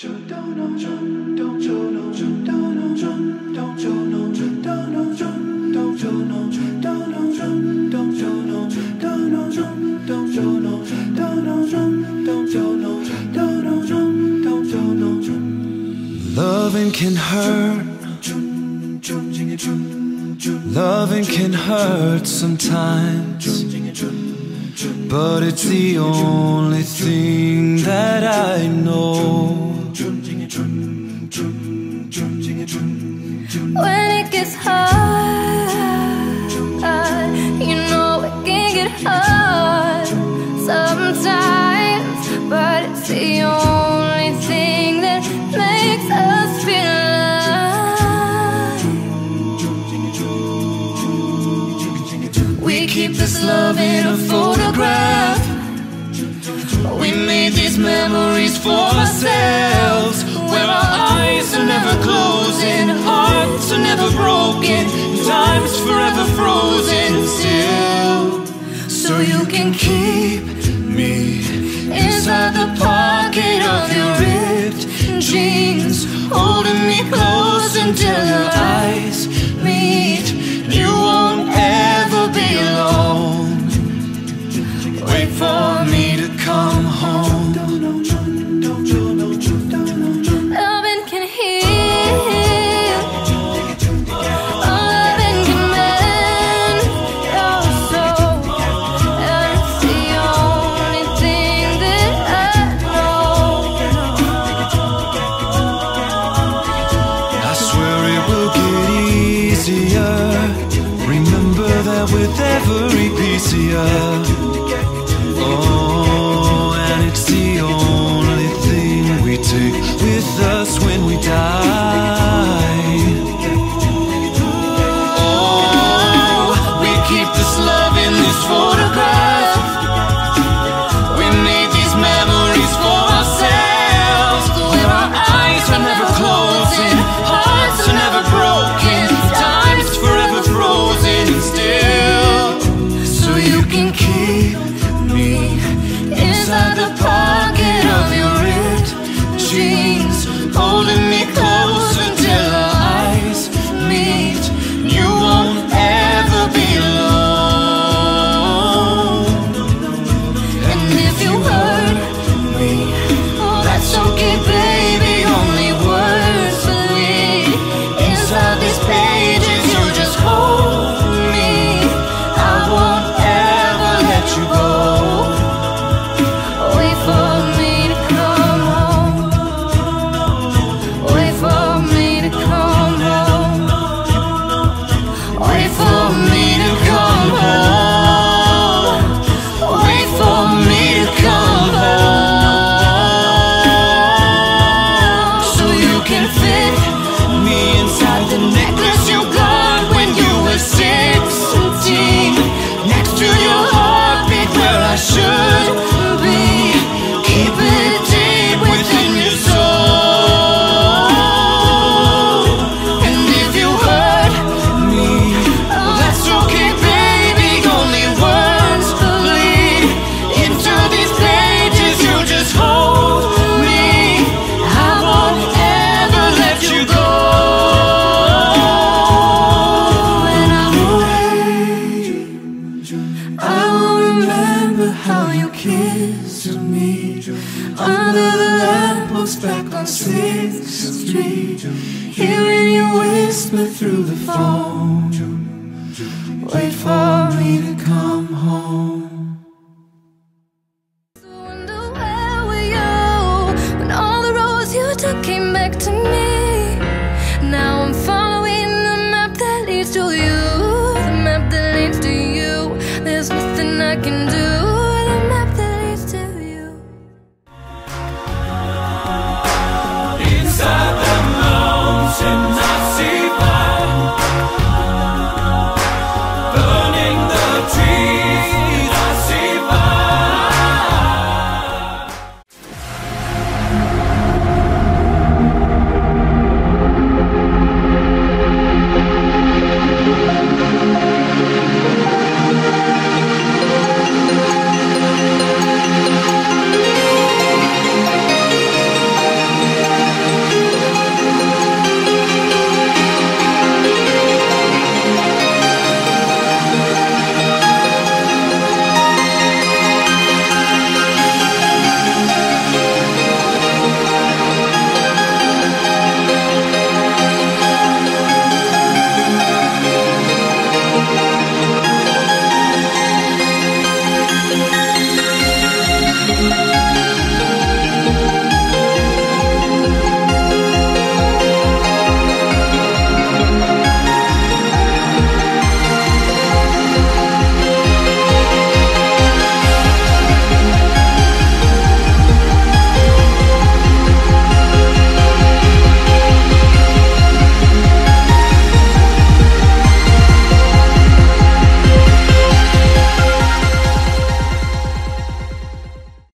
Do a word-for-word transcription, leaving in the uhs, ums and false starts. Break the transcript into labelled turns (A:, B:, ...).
A: Loving can hurt. Loving can hurt sometimes, but it's the only thing that I know.
B: When it gets hard, you know it can get hard sometimes, but it's the only thing that makes us feel alive. We keep this love in a photograph. We made these memories for ourselves, where our eyes are never closing, hearts are never broken, time's forever frozen still. So you can keep me inside the pocket of your ripped jeans, holding me close until your eyes meet. You won't ever be alone. Wait for me to come home. Loving can heal, loving can mend your soul, and it's the only thing that I know.
A: I swear it will get easier. Remember that with every piece of you. Oh, and it's the only thing we take with us when we die. Oh, we keep this love in this photograph. We made these memories for ourselves, where our eyes are never closing, hearts are never broken, time's forever frozen still. So you can keep me inside the pocket of your ripped jeans, holding me close until our eyes meet. You won't ever be alone. And if you hurt me, oh, that's okay, baby. Only words bleed inside these pages. You just hold me. I won't ever let you go.
B: Wait for me to come home. Wait for me to come home. Wait for me to come home. Wait for me to come home.
A: So you can fit me inside the necklace you got when you were sixteen, next to your heartbeat where I should be. Keep it deep within your soul. And if you hurt me, well, that's okay, baby. Only words bleed into these pages. You just hold me. I won't ever let you go.
B: When I'm away, I will remember how you kissed me under the lamppost back on sixth street, hearing you whisper through the phone. Wait for me to come home.